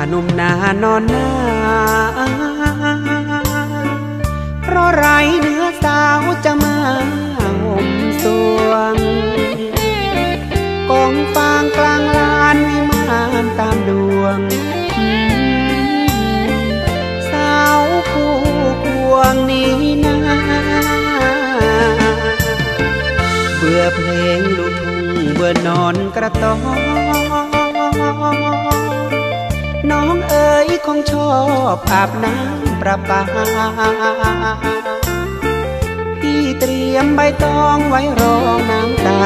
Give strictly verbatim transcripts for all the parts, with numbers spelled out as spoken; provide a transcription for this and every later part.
หนุ่มนานอนนาเพราะไรเนื้อสาวจะมาห่มสวงกองฟางกลางลานวิมานตามดวงสาวผู้ควงนี้นาเบื่อเพลงลูกทุ่งเบื่อนอนกระตองน้องเอ๋ยคงชอบอาบน้ำประปาพี่เตรียมใบตองไว้รอน้ำตา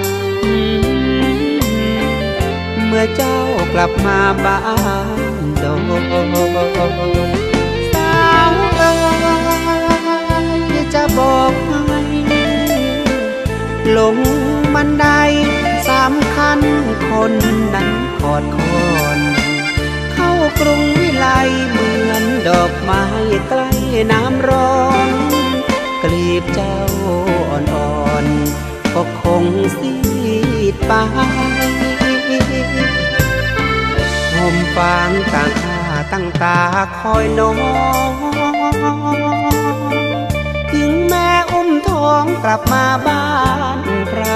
เมื่อเจ้ากลับมาบ้านโดนสาวเอ๋ยจะบอกให้ลงบันไดสามขั้นคนนั้นขอดคอนเข้ากรุงวิไลเหมือนดอกไม้ใกล้น้ำร้อนกลีบเจ้าอ่อนๆก็คงซีดไปห่มฟางต่างท่าตั้งตาคอยน้องถึงแม่อุ้มท้องกลับมาบ้านไพร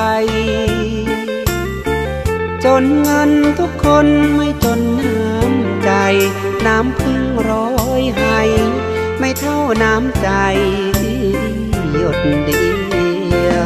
จนเงินทุกคนไม่จนน้ำใจน้ำพึ่งร้อยให้ไม่เท่าน้ำใจหยดเดียว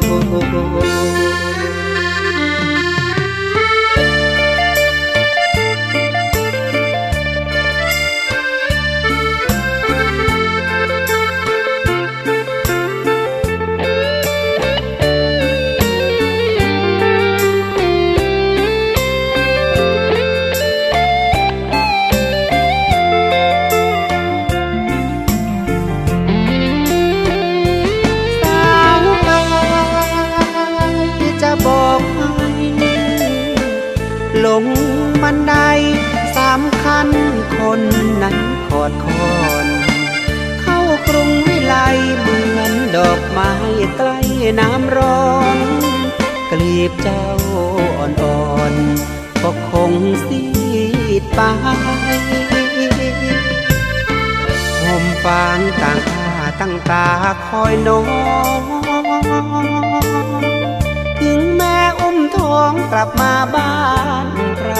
ลงบันไดสามขั้นคนนั้นขอดคอนเข้ากรุงวิไลเหมือนดอกไม้ใกล้น้ำร้อนกลีบเจ้าอ่อนๆก็คงซีดไปห่มฟางต่างท่าตั้งตาคอยน้องถึงแม่อุ้มท้องกลับมาบ้านไพร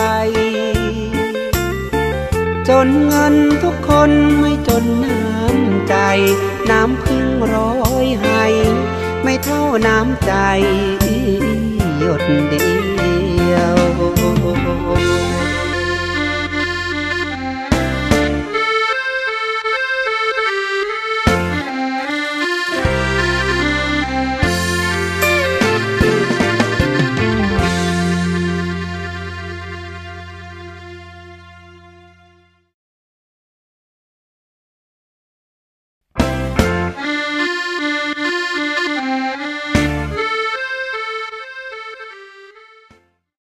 จนเงินทุกคนไม่จนน้ำใจน้ำพึ่งร้อยให้ไม่เท่าน้ำใจหยดเดียว